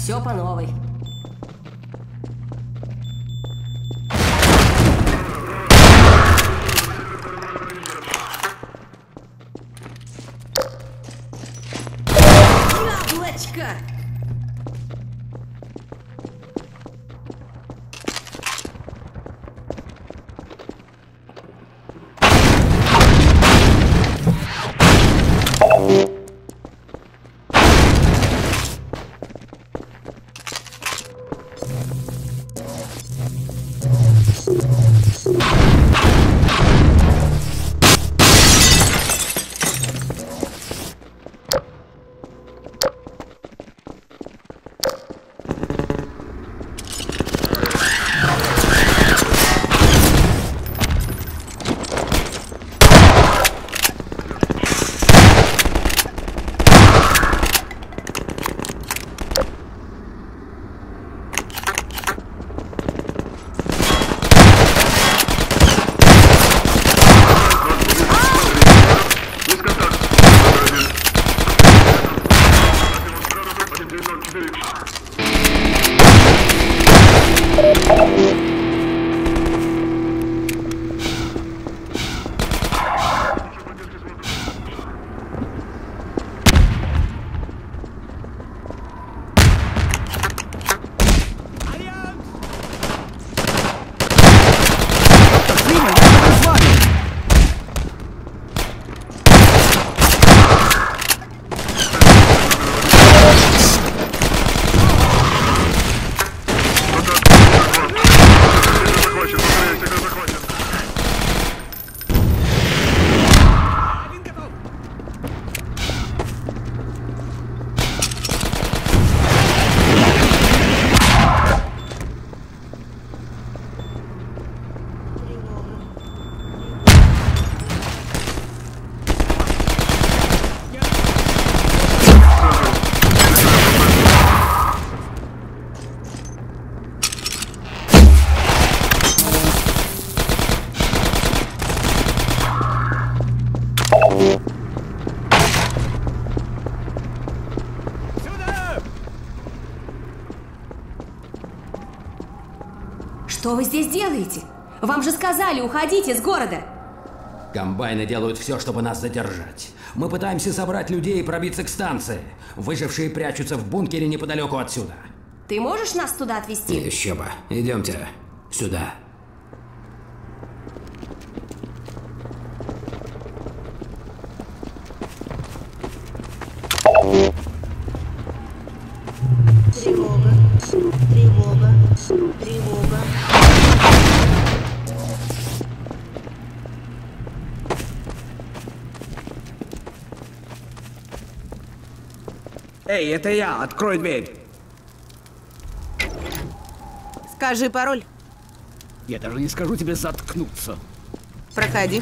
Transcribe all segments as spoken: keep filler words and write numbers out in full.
Все по новой. Яблочко! Что вы здесь делаете? Вам же сказали, уходите с города. Комбайны делают все, чтобы нас задержать. Мы пытаемся собрать людей и пробиться к станции. Выжившие прячутся в бункере неподалеку отсюда. Ты можешь нас туда отвезти? Еще бы. Идемте сюда. Тревога, тревога, тревога. Эй, это я, открой дверь. Скажи пароль. Я даже не скажу тебе заткнуться. Проходи.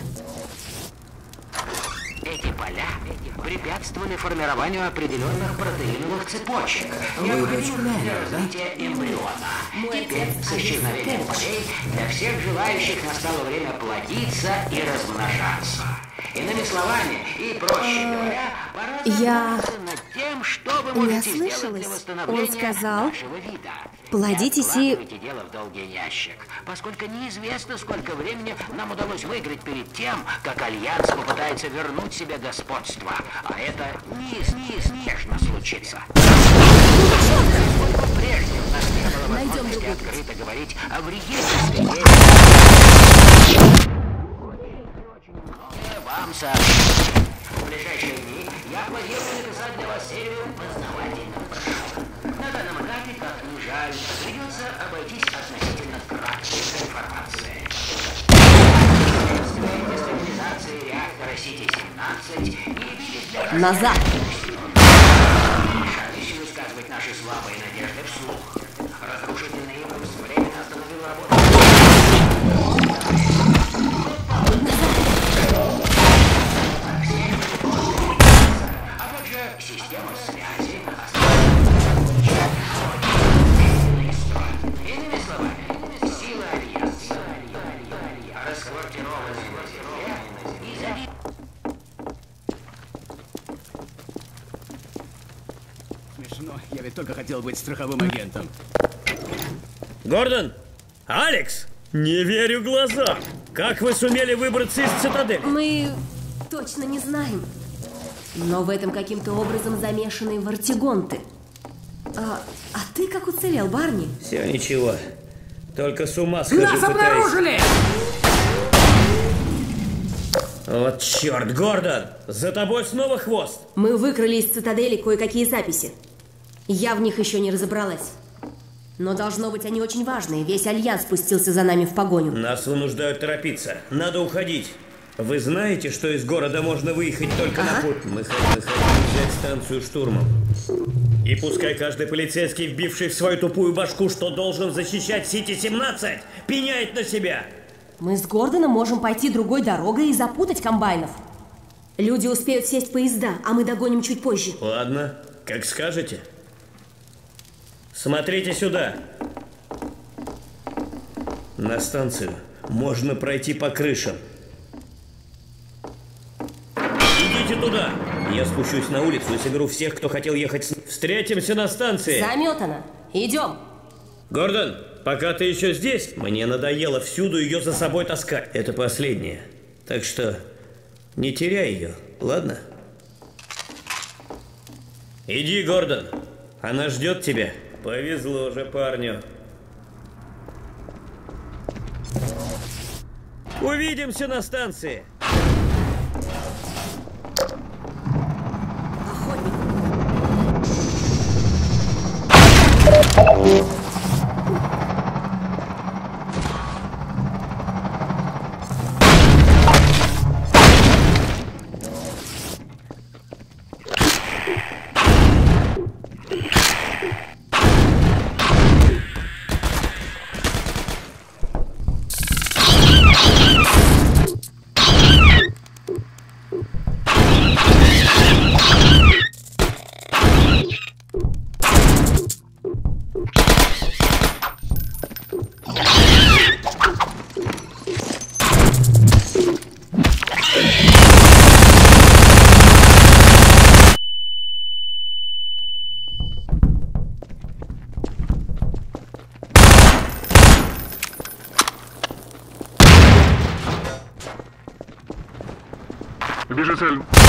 Эти поля препятствовали формированию определенных протеиновых цепочек, необходимых для развития эмбриона. Теперь, с исчезновением полей, для всех желающих настало время плодиться и размножаться. Иными словами, и проще говоря, пора Я задуматься над тем, что вы не можете сделать ослышалась. для Он восстановления сказал, нашего вида. плодитесь Не и... откладывайте дело в долгий ящик, поскольку неизвестно, сколько времени нам удалось выиграть перед тем, как Альянс попытается вернуть себе господство. А это неизбежно случится. Поскольку прежде у нас не было возможности открыто говорить о вредительстве вам сообщить. В ближайшие дни я планирую написать для вас серию познавательных брошюр. На данном этапе, как ни жаль, придется обойтись относительно краткой информацией. Следствие дестабилизации реактора Сити семнадцать не явились для нас... Назад! Мешались высказывать наши слабые надежды вслух. Разрушительный импульс временно остановил работу. Система связи иными словами, сила Альянса расквартирована на Земле и зависит. Смешно, я ведь только хотел хотел быть страховым агентом. Гордон! Алекс! Не верю глазам! Как вы сумели выбраться из цитадели? Мы точно не знаем. Но в этом каким-то образом замешаны вартигонты. А, а ты как уцелел, Барни? Все ничего. Только с ума схожу, Нас обнаружили! Вот черт, Гордон! За тобой снова хвост! Мы выкрали из цитадели кое-какие записи. Я в них еще не разобралась. Но должно быть, они очень важные. Весь Альянс спустился за нами в погоню. Нас вынуждают торопиться. Надо уходить. Вы знаете, что из города можно выехать только Ага. на путь? Мы хотим, мы хотим взять станцию штурмом. И пускай каждый полицейский, вбивший в свою тупую башку, что должен защищать Сити семнадцать, пеняет на себя. Мы с Гордоном можем пойти другой дорогой и запутать комбайнов. Люди успеют сесть в поезда, а мы догоним чуть позже. Ладно, как скажете. Смотрите сюда. На станцию можно пройти по крышам. Идите туда. Я спущусь на улицу и соберу всех, кто хотел ехать с... Встретимся на станции. Заметано. Идем. Гордон, пока ты еще здесь, мне надоело всюду ее за собой таскать. Это последнее. Так что не теряй ее, ладно? Иди, Гордон. Она ждет тебя. Повезло же парню. Увидимся на станции. Вижу цель.